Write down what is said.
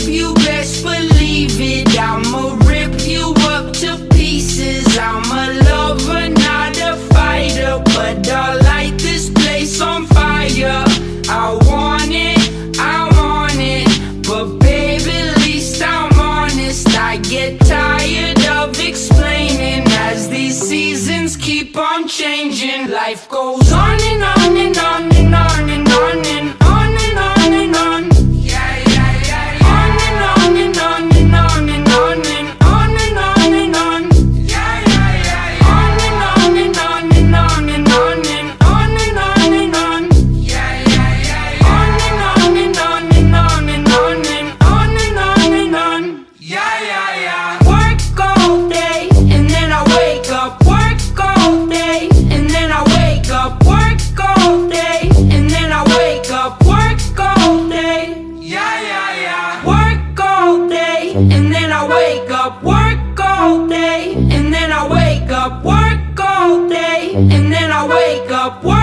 you best believe it. I'ma rip you up to pieces. I'm a lover, not a fighter, but I'll light this place on fire. I want it, but baby, at least I'm honest. I get tired of explaining as these seasons keep on changing. Life goes on and on and on and on and on and on and on and on. Yeah, yeah, yeah, yeah. On and on and on and on and on and on and on and on. Yeah, yeah, yeah, yeah. On and on and on and on and on and on and on and on. Yeah, yeah, yeah, yeah. On and on and on and on and on and on and on and on. Yeah, yeah, yeah. Work all day and then I wake up. Work all day and then I wake up. Work all day and then I wake up. Work all day. Yeah, yeah, yeah. Work all day and then I wake up. Work all day and then I wake up. Work all day and then I wake up.